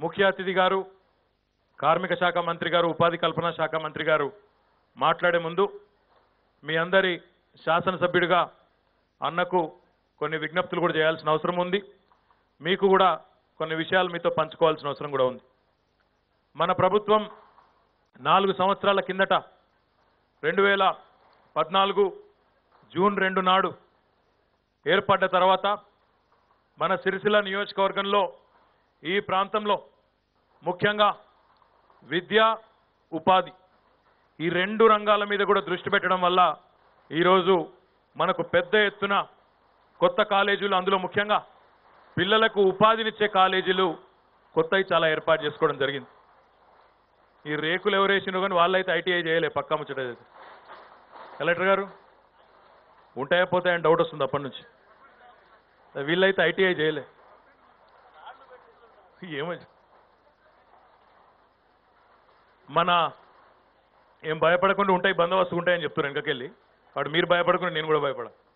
ముఖ్య అతిథి గారు కార్మిక శాఖ మంత్రి గారు ఉపాధి కల్పన శాఖ మంత్రి గారు మాట్లాడే ముందు మీ అందరి శాసనసభ్యుడిగా అన్నకు కొన్ని విజ్ఞప్తులు కూడా చేయాల్సిన అవసరం ఉంది. మీకు కూడా కొన్ని విషయాలు మీతో పంచుకోవాల్సిన అవసరం కూడా ఉంది. మన ప్రభుత్వం 4 సంవత్సరాల కిందట 2014 జూన్ 2 నాడు ఏర్పడ్డ తర్వాత మన సిరిసిల్ల నియోజకవర్గంలో ఈ ప్రాంతంలో ముఖ్యంగా విద్య ఉపాధి ఈ 2 రంగాల మీద కూడా దృష్టి పెట్టడం వల్ల ఈరోజు మనకు పెద్ద ఎత్తున కొత్త కాలేజీలు, అందులో ముఖ్యంగా పిల్లలకు ఉపాధినిచ్చే కాలేజీలు కొత్తవి చాలా ఏర్పాటు చేసుకోవడం జరిగింది. ఈ రేకులు ఎవరేసినో కానీ వాళ్ళైతే ఐటీఐ చేయలే, పక్కా ముచ్చట. కలెక్టర్ గారు ఉంటాయా పోతాయని డౌట్ వస్తుంది అప్పటి నుంచి. వీళ్ళైతే ఐటీఐ చేయలే. ఏమని మన ఏం భయపడకుండా ఉంటాయి, బందోబస్తు ఉంటాయని చెప్తున్నారు. వెనకకెళ్ళి వాడు మీరు భయపడకుండా నేను కూడా భయపడ.